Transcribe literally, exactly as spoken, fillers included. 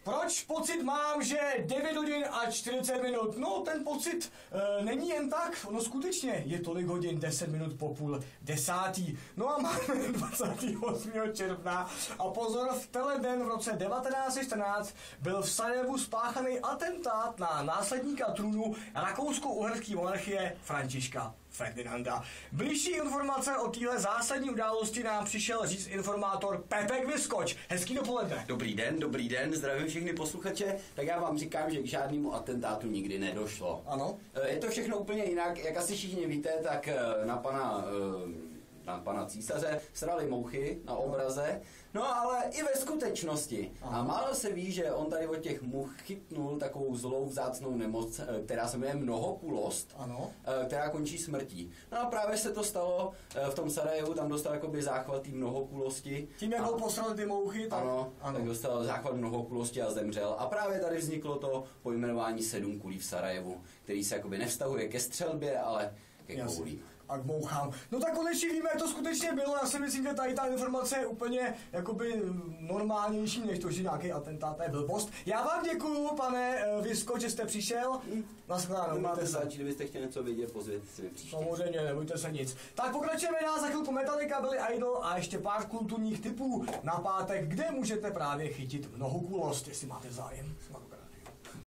Proč pocit mám, že devět hodin a čtyřicet minut? No, ten pocit e, není jen tak, ono skutečně je tolik hodin, deset minut po půl desátý. No a máme dvacátého osmého června a pozor, v tenhle den v roce devatenáct set čtrnáct byl v Sarajevu spáchaný atentát na následníka trůnu rakousko-uherské monarchie Františka Ferdinanda. Bližší informace o téhle zásadní události nám přišel říct informátor Pepek Vyskoč. Hezký dopoledne. Dobrý den, dobrý den, zdravím všechny posluchače. Tak já vám říkám, že k žádnému atentátu nikdy nedošlo. Ano. Je to všechno úplně jinak, jak asi všichni víte, tak na pana... na pana císaře srali mouchy na obraze, no ale i ve skutečnosti. Aha. A málo se ví, že on tady od těch much chytnul takovou zlou vzácnou nemoc, která se jmenuje mnohokulost, ano. Která končí smrtí. No a právě se to stalo v tom Sarajevu, tam dostal jakoby záchvat té mnohokulosti. Tím, jak ho posrali ty mouchy, tak... Ano, ano, tak dostal záchvat mnohokulosti a zemřel. A právě tady vzniklo to pojmenování sedm kulí v Sarajevu, který se jakoby nevztahuje ke střelbě, ale ke koulím. A k mouchám. No tak konečně víme, jak to skutečně bylo. Já si myslím, že tady ta informace je úplně jakoby normálnější, než to, že nějaký atentát je blbost. Já vám děkuju, pane Vysko, že jste přišel. Naschledanou. Máte zač, kdybyste chtěli něco vědět, pozvěte si mi příště. Samozřejmě, nebojte se nic. Tak pokračujeme dál, za chvilku Metallica, Billy Idol a ještě pár kulturních tipů na pátek, kde můžete právě chytit mnohokulost, jestli máte zájem.